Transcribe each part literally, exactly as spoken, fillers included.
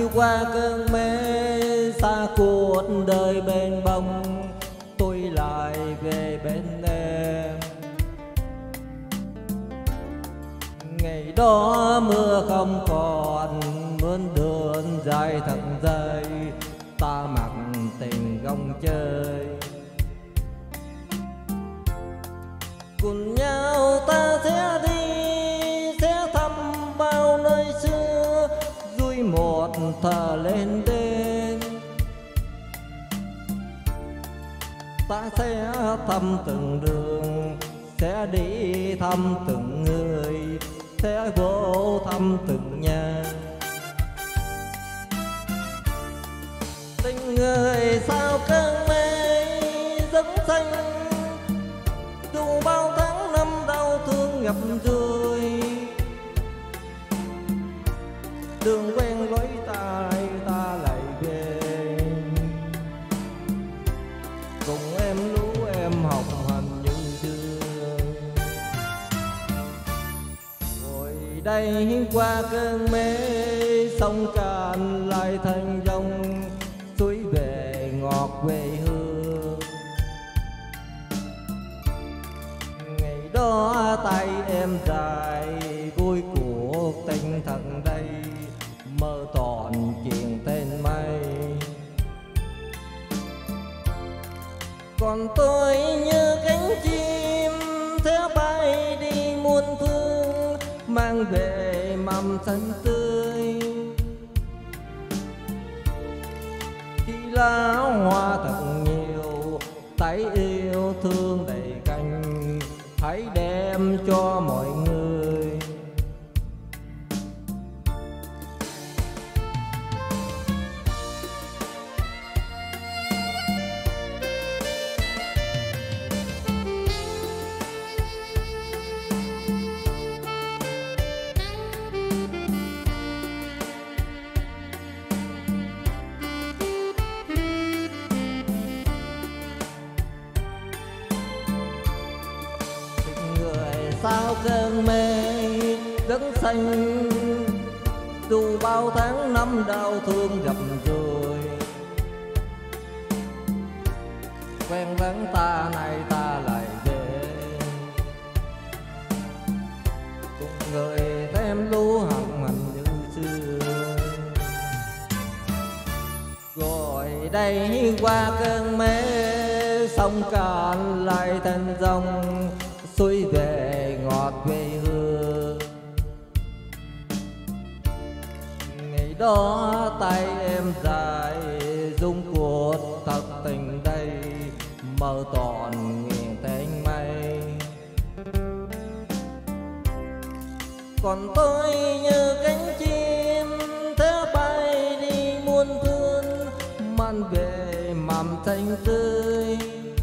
qua cơn mê xa cuộc đời bên bông, tôi lại về bên em. Ngày đó mưa không còn, mướn đường dài thật dài, ta mặc tình gông chơi. Cùng nhau ta sẽ đi, sẽ thăm bao nơi xưa, vui một thờ lên đêm. Ta sẽ thăm từng đường, sẽ đi thăm từng người, sẽ vô thăm từng nhà. Tình người sao cơn mê rất xanh, dù bao tháng năm đau thương ngập trôi. Đường quen lối ta ta lại về, cùng em lũ em học hành như xưa. Ngồi đây qua cơn mê, sông Cạn lại thành dòng, suối về ngọt quê hương. Ngày đó tay em dài, vui cuộc tình thần đây, mơ toàn chuyện tên mây. Còn tôi như cánh chim sẽ bay đi muôn phương, mang về mầm xanh tươi. Khi lá hoa thật nhiều, tay yêu thương đầy cành, hãy đem cho mọi người. Sao cơn mê đất xanh, dù bao tháng năm đau thương dập dồi. Quen vắng ta này ta lại về, cùng người thêm lũ hận hành như xưa. Rồi đây qua cơn mê, sông Cạn lại thành dòng, xuôi về ngọt quê hương. Ngày đó tay em dài, dung cuộc thật tình đây, mơ toàn nguyện tên mây. Còn tôi như cánh chim thế bay đi muôn phương, mang về mầm xanh tươi.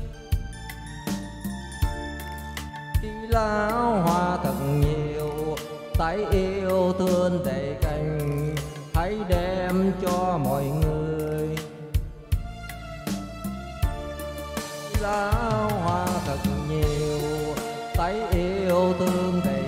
Lá hoa thật nhiều, tay yêu thương đầy cành, hãy đem cho mọi người. Lá hoa thật nhiều, tay yêu thương đầy